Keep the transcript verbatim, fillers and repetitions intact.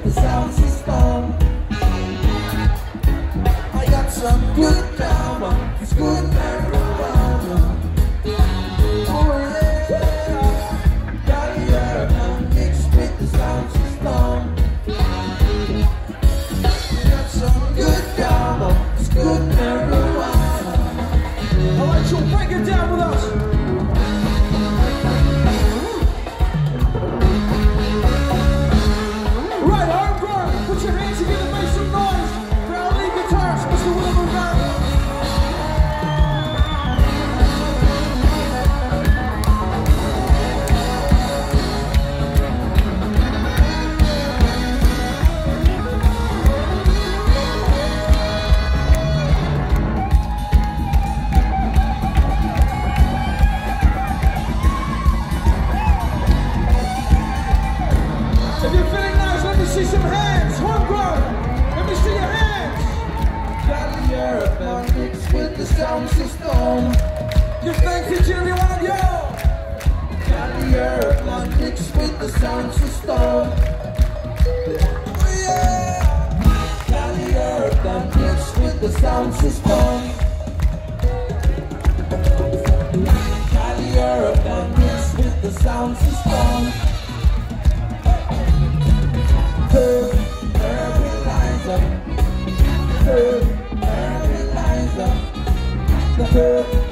the sound system. I got some good drama, it's good marijuana. Oh yeah, Cali urban mixed with the sound system. I got some good drama, it's good marijuana. Alright, so break it down with us. See some hands, homegrown. Let me see your hands. Cali urban mixed with the sound system. Give thanks to every one of y'all. Cali urban mixed with the sound system. Oh yeah. Cali urban mixed with the sound system. Cali urban mixed with the sound system. Urban lines up. Urban lines up. The